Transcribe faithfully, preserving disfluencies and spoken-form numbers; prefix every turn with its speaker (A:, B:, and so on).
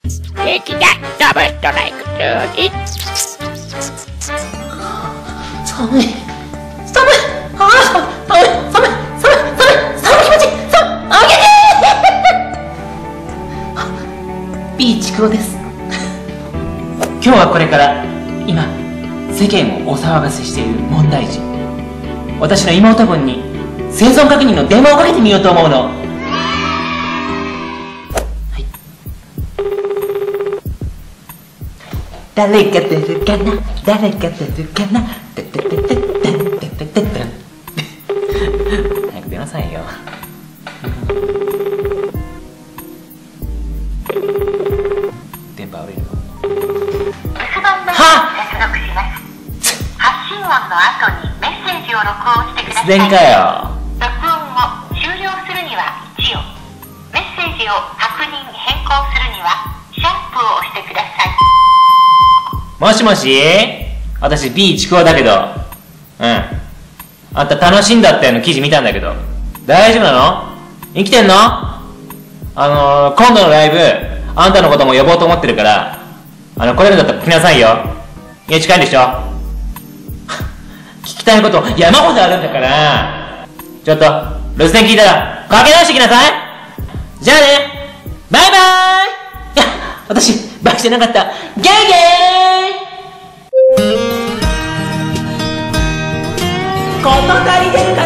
A: できた。ダブルストライクツーに。
B: 寒い寒いああ寒い寒い寒い寒い寒い気持ちいい寒いあげて B ちくろです。今日はこれから今世間をお騒がせしている問題児、私の妹分に生存確認の電話をかけてみようと思うの。はい、誰が出るかな誰が出るかなててててててててて早く出なさいよ。電波悪いの。
C: 留守番電話に接続します。発信音の後にメッセージを録音してください。
B: 失恋かよ。
C: 録音を終了するにはいちを、メッセージを確認変更するにはシャープを押してください。
B: もしもし、私 B ちくわだけど、うん。あんた楽しんだったよの記事見たんだけど、大丈夫なの？生きてんの？あのー、今度のライブ、あんたのことも呼ぼうと思ってるから、あの、来れるんだったら来なさいよ。家近いんでしょ？聞きたいこと山ほどあるんだから、ちょっと、留守電聞いたら、かけ直してきなさい。じゃあね、バイバーイ。いや、私、バイしてなかった。ゲイゲーイ。事足りてる